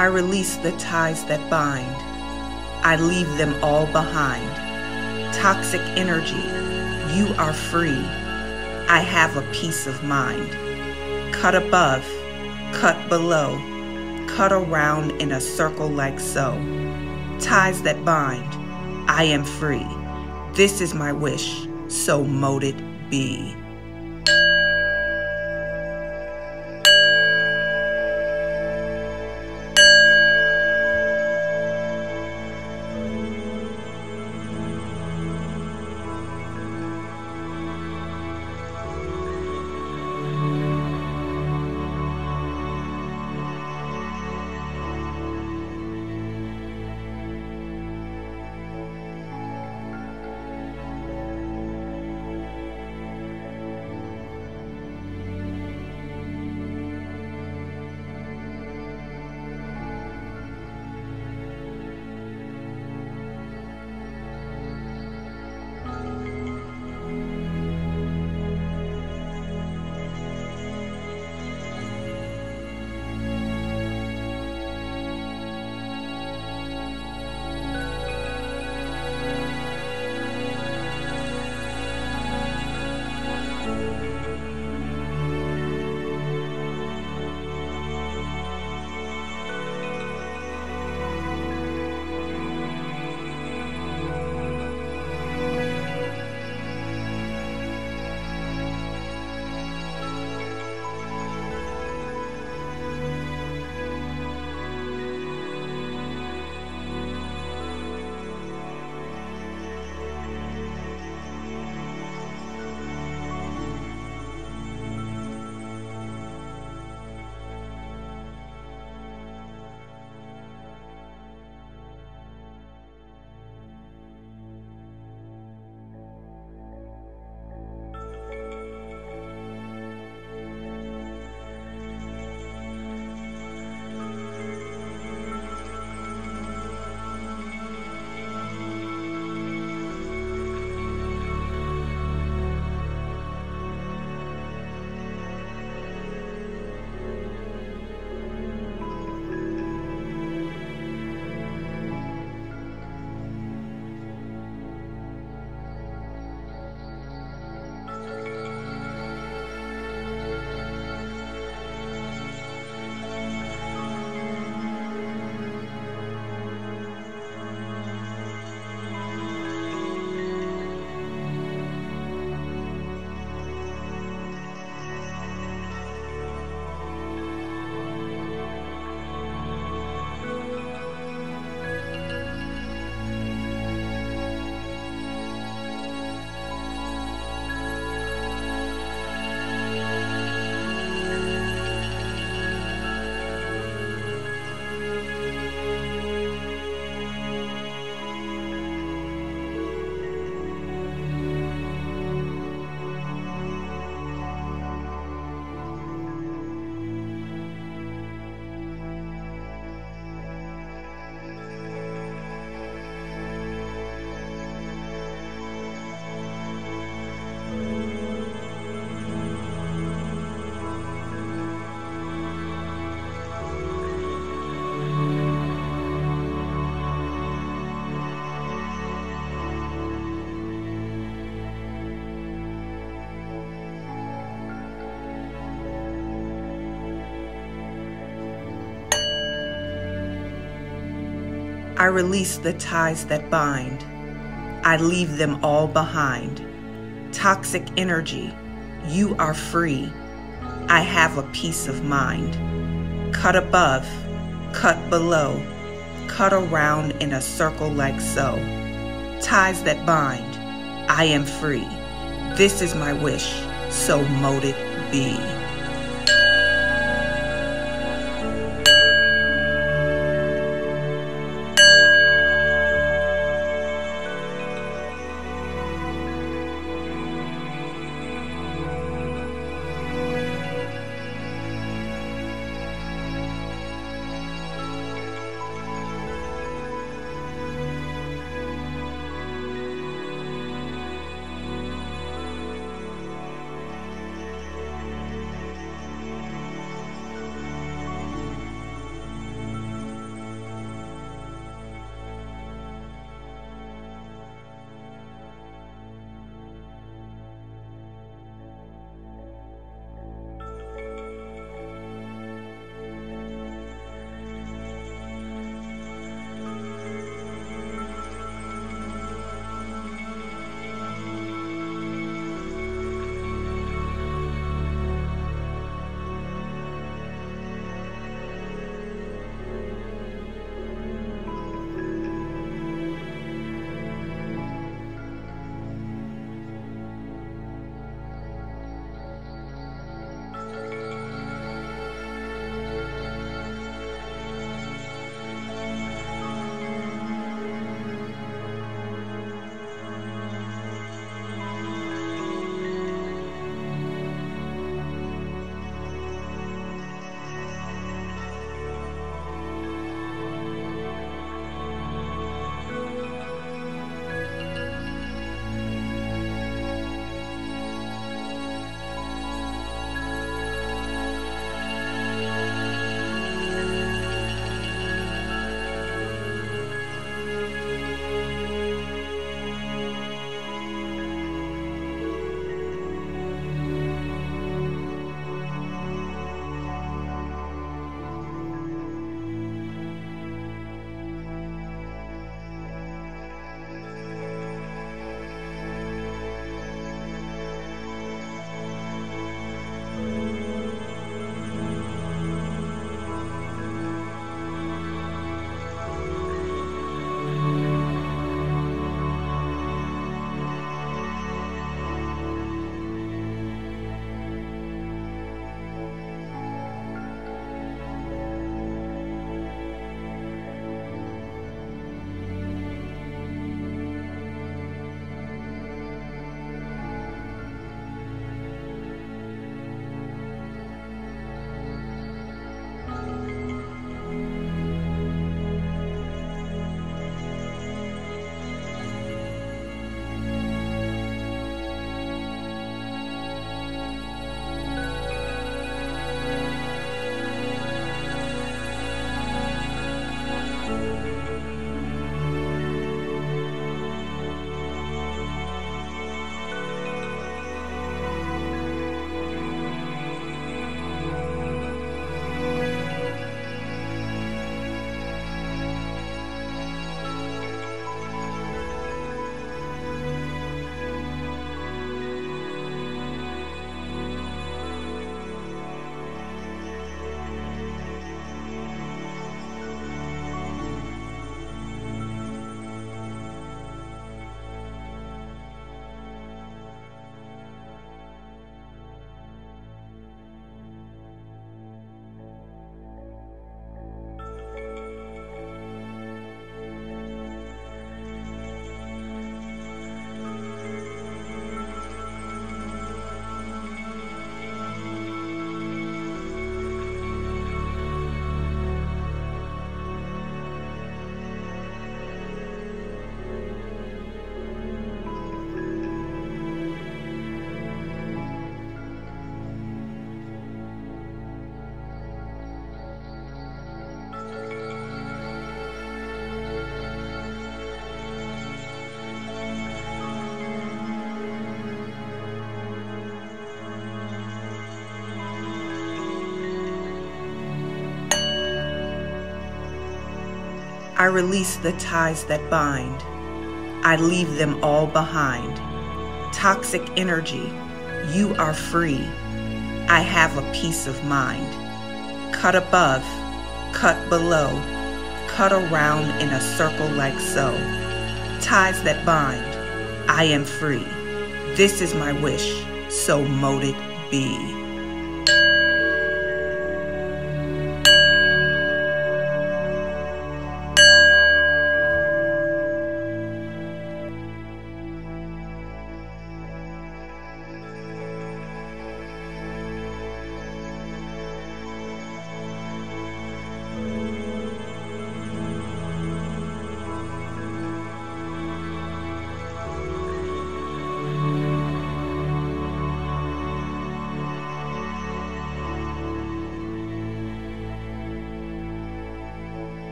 I release the ties that bind. I leave them all behind. Toxic energy, you are free. I have a peace of mind. Cut above, cut below, cut around in a circle like so. Ties that bind, I am free. This is my wish, so mote it be. I release the ties that bind. I leave them all behind. Toxic energy, you are free. I have a peace of mind. Cut above, cut below, cut around in a circle like so. Ties that bind, I am free. This is my wish, so mote it be. I release the ties that bind. I leave them all behind. Toxic energy, you are free. I have a peace of mind. Cut above, cut below, cut around in a circle like so. Ties that bind, I am free. This is my wish, so mote it be.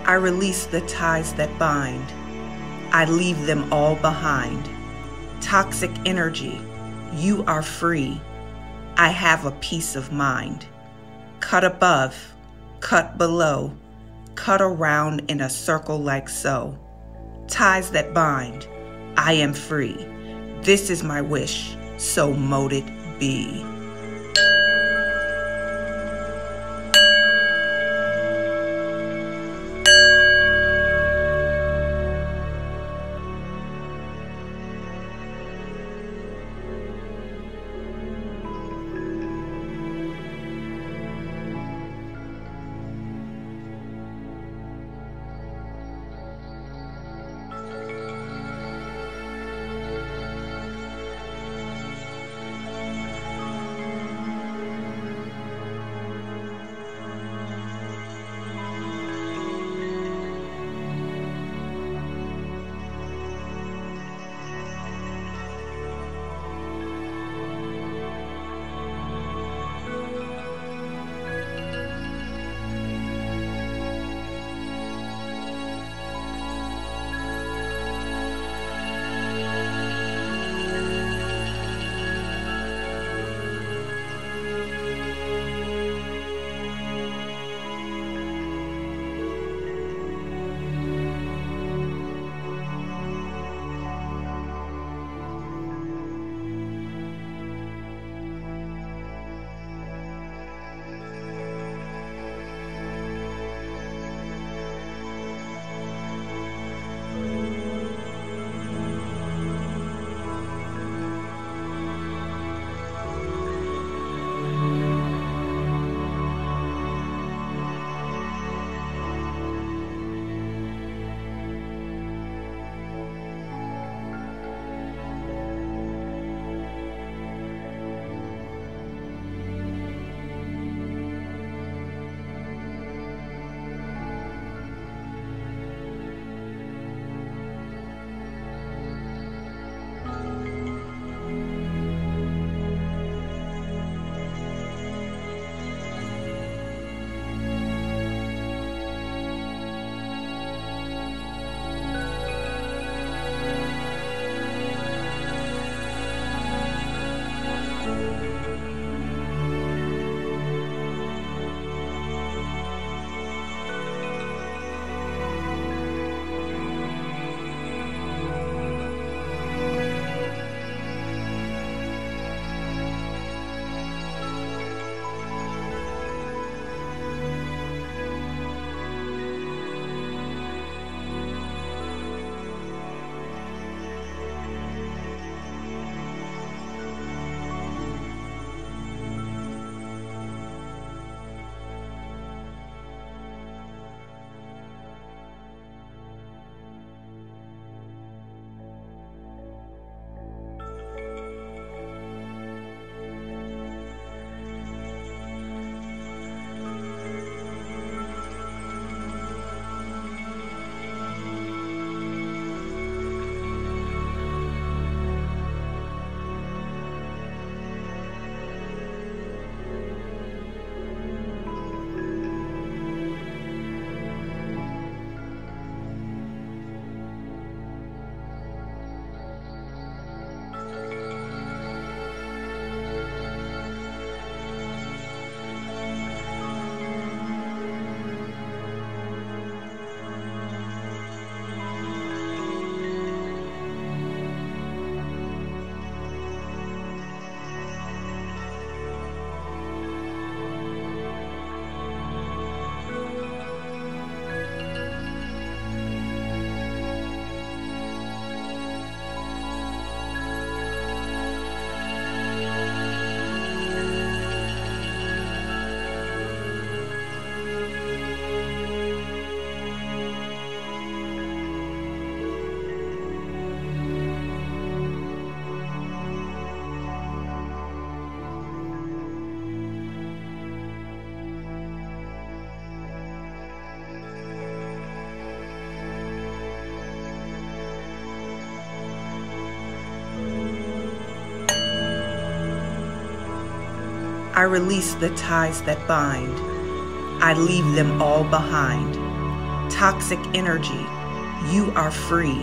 I release the ties that bind. I leave them all behind. Toxic energy, you are free. I have a peace of mind. Cut above, cut below, cut around in a circle like so. Ties that bind, I am free. This is my wish, so mote it be. I release the ties that bind. I leave them all behind. Toxic energy, you are free.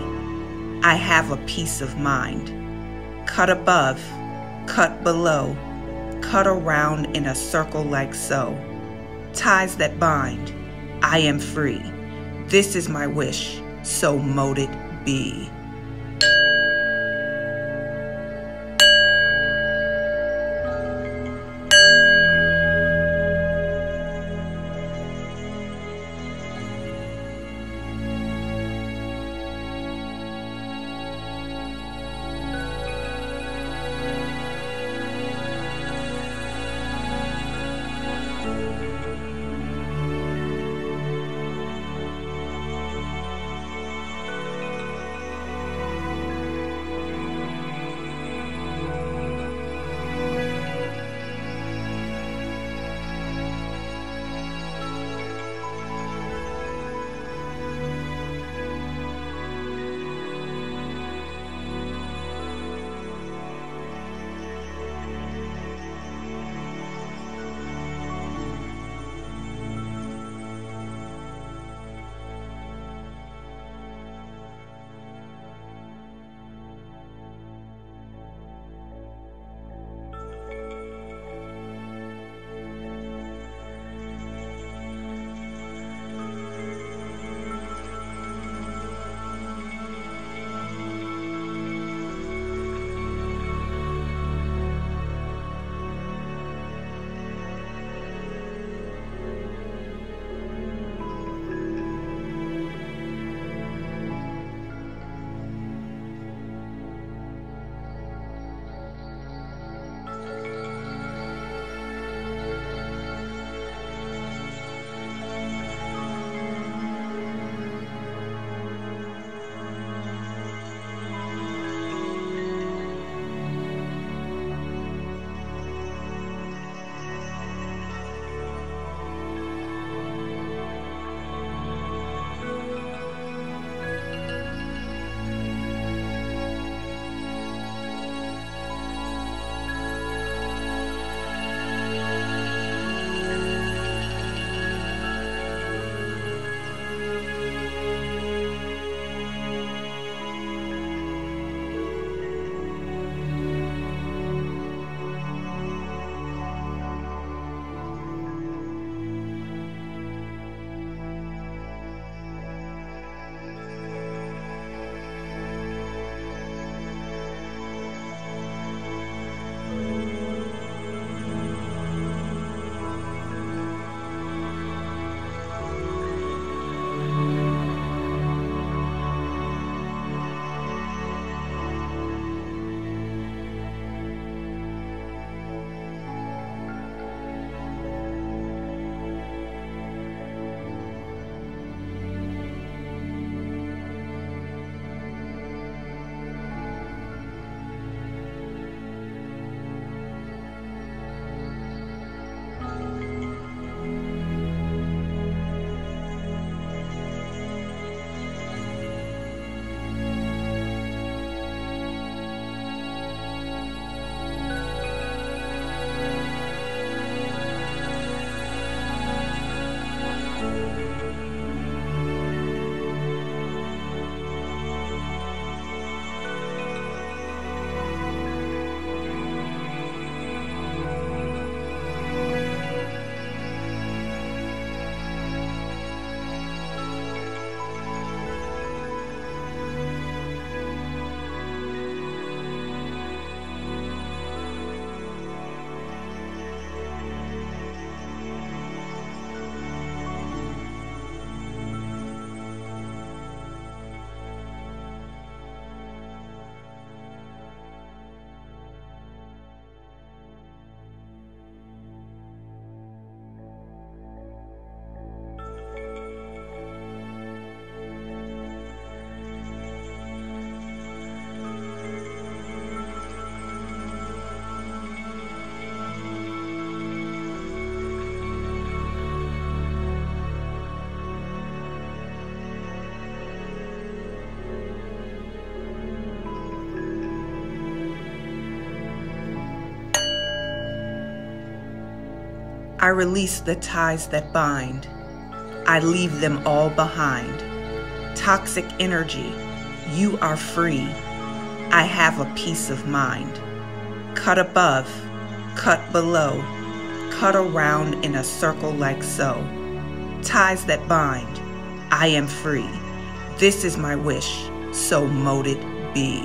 I have a peace of mind. Cut above, cut below, cut around in a circle like so. Ties that bind, I am free. This is my wish, so mote it be. I release the ties that bind. I leave them all behind. Toxic energy, you are free. I have a peace of mind. Cut above, cut below, cut around in a circle like so. Ties that bind, I am free. This is my wish, so mote it be.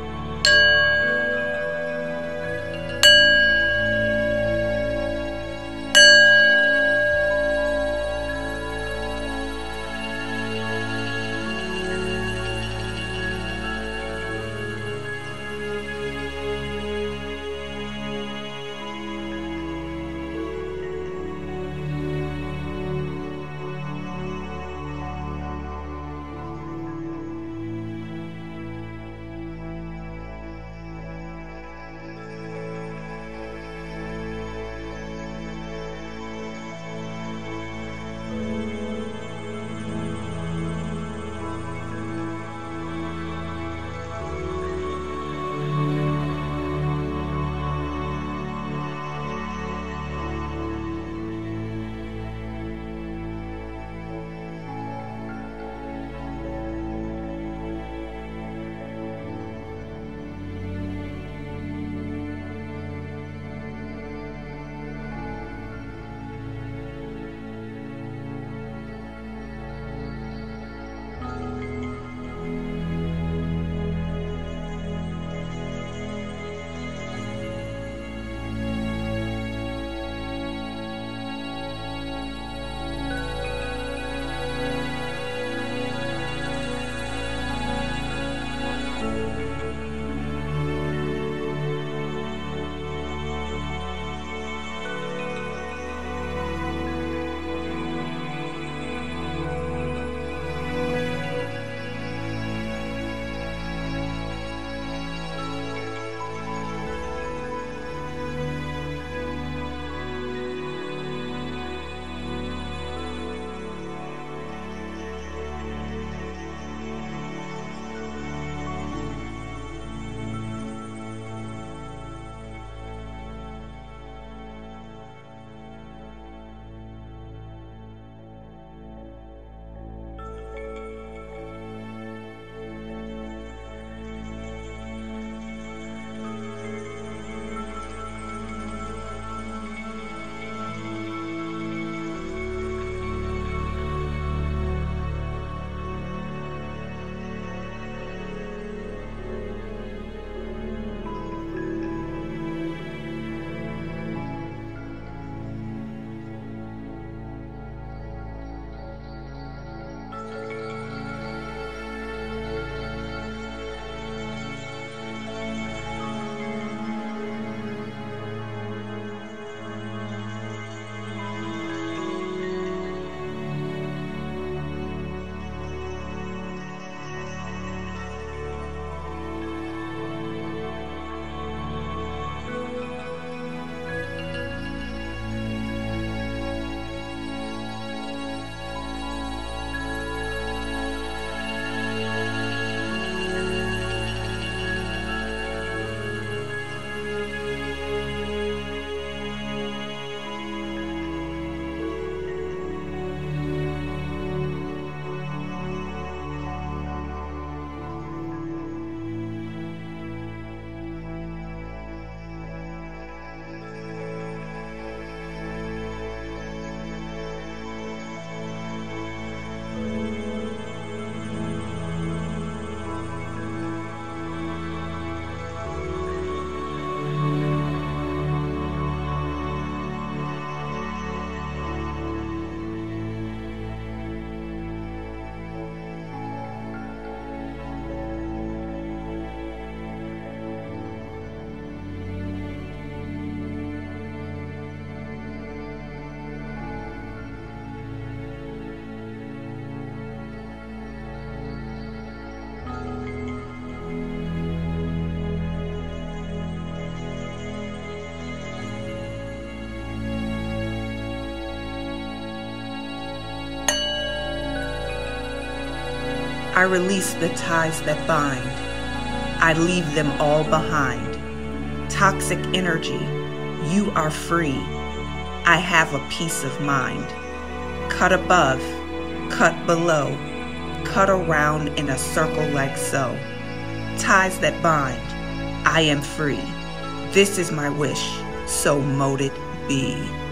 I release the ties that bind. I leave them all behind. Toxic energy, you are free. I have a peace of mind. Cut above, cut below, cut around in a circle like so. Ties that bind, I am free. This is my wish, so mote it be.